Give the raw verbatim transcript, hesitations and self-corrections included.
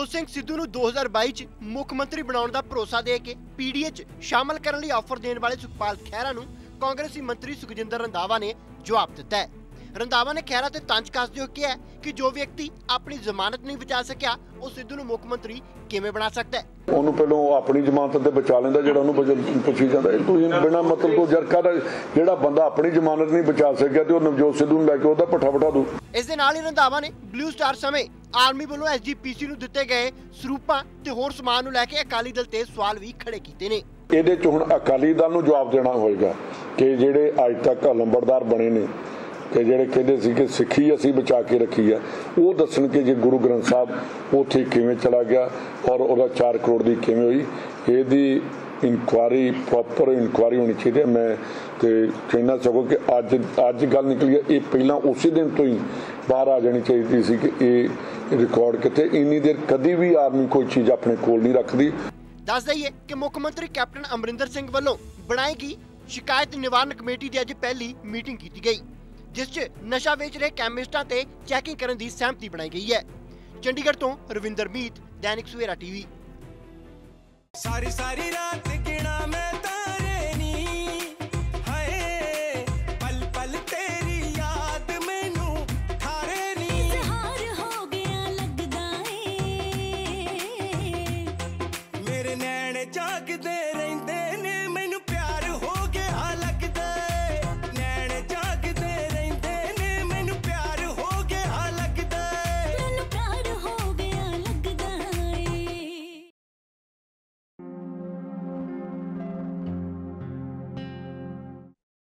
नवजोत सिंह सिद्धू नूं दो हज़ार बाई च मुख मंत्री बनाउण दा भरोसा दे के पीडीए च शामिल करन लई ऑफर देण वाले सुखपाल खैहरा नूं कांग्रेसी मंत्री सुखजिंदर रंधावा ने जवाब दिता है। रंधावा ने खैहरा ते तंज कसदे होए कहा कि जो व्यक्ति अपनी जमानत नहीं बचा सकिया वो सिद्धू नूं मुख मंत्री किवें बना सकता है। ਉਹਨੂੰ ਪਹਿਲਾਂ ਆਪਣੀ ਜ਼ਮਾਨਤ ਤੇ ਬਚਾ ਲੈਂਦਾ ਜਿਹੜਾ ਉਹਨੂੰ ਪੁੱਛੀ ਜਾਂਦਾ ਇਹ ਤੁਸੀਂ ਬਿਨਾਂ ਮਤਲਬ ਤੋਂ ਜਰਕਾ ਦਾ ਜਿਹੜਾ ਬੰਦਾ ਆਪਣੀ ਜ਼ਮਾਨਤ ਨਹੀਂ ਬਚਾ ਸਕਿਆ ਤੇ ਉਹ ਨਵਜੋਤ ਸਿੱਧੂ ਨੂੰ ਲੈ ਕੇ ਉਹਦਾ ਪੱਠਾ ਵਟਾ ਦੂ। ਇਸ ਦੇ ਨਾਲ ਹੀ ਰੰਧਾਵਾ ਨੇ ਬਲੂ ਸਟਾਰ ਸਮੇਂ ਆਰਮੀ ਵੱਲੋਂ ਐਸਜੀਪੀਸੀ ਨੂੰ ਦਿੱਤੇ ਗਏ ਸਰੂਪਾਂ ਤੇ ਹੋਰ ਸਮਾਨ ਨੂੰ ਲੈ ਕੇ ਅਕਾਲੀ ਦਲ ਤੇ ਸਵਾਲ ਵੀ ਖੜੇ ਕੀਤੇ ਨੇ। ਇਹਦੇ ਚ ਹੁਣ ਅਕਾਲੀ ਦਲ ਨੂੰ ਜਵਾਬ ਦੇਣਾ ਹੋਏਗਾ ਕਿ ਜਿਹੜੇ ਅੱਜ ਤੱਕ ਲੰਬੜਦਾਰ ਬਣੇ ਨੇ ਕਿ ਜਿਹੜੇ ਕਹਿੰਦੇ ਸੀ ਕਿ ਸਿੱਖੀ ਅਸੀਂ ਬਚਾ ਕੇ ਰੱਖੀ ਹੈ ਉਹ ਦੱਸਣ ਕਿ ਜੇ ਗੁਰੂ ਗ੍ਰੰਥ ਸਾਹਿਬ ਉੱਥੇ ਕਿਵੇਂ ਚਲਾ ਗਿਆ ਔਰ ਉਹਦਾ ਚਾਰ ਕਰੋੜ ਦੀ ਕਿਵੇਂ ਹੋਈ ਇਹਦੀ ਇਨਕੁਆਰੀ ਪ੍ਰੋਪਰ ਇਨਕੁਆਰੀ ਹੋਣੀ ਚਾਹੀਦੀ ਹੈ। ਮੈਂ ਤੇ ਕਹਿਣਾ ਚਾਹੂੰਗਾ ਕਿ ਅੱਜ ਅੱਜ ਗੱਲ ਨਿਕਲੀ ਹੈ ਇਹ ਪਹਿਲਾਂ ਉਸੇ ਦਿਨ ਤੋਂ ਹੀ ਬਾਹਰ ਆ ਜਾਣੀ ਚਾਹੀਦੀ ਸੀ ਕਿ ਇਹ ਰਿਕਾਰਡ ਕਿਤੇ ਇੰਨੀ ਦੇਰ ਕਦੀ ਵੀ ਆਰਮੀ ਕੋਈ ਚੀਜ਼ ਆਪਣੇ ਕੋਲ ਨਹੀਂ ਰੱਖਦੀ। ਦੱਸ ਦਈਏ ਕਿ ਮੁੱਖ ਮੰਤਰੀ ਕੈਪਟਨ ਅਮਰਿੰਦਰ ਸਿੰਘ ਵੱਲੋਂ ਬਣਾਈ ਗਈ ਸ਼ਿਕਾਇਤ ਨਿਵਾਰਨ ਕਮੇਟੀ ਦੀ ਅੱਜ ਪਹਿਲੀ ਮੀਟਿੰਗ ਕੀਤੀ ਗਈ जिस च नशा बेच रहे कैमिस्टां ते चैकिंग करने की सहमति बनाई गई है। चंडीगढ़ तो रविंदर मीत, दैनिक सवेरा टीवी। सारी सारी रात गिना मैं तारे नी हाय पल पल तेरी याद मैनू थारे नी इज़हार हो गया लगदा ए मेरे नैन जागदे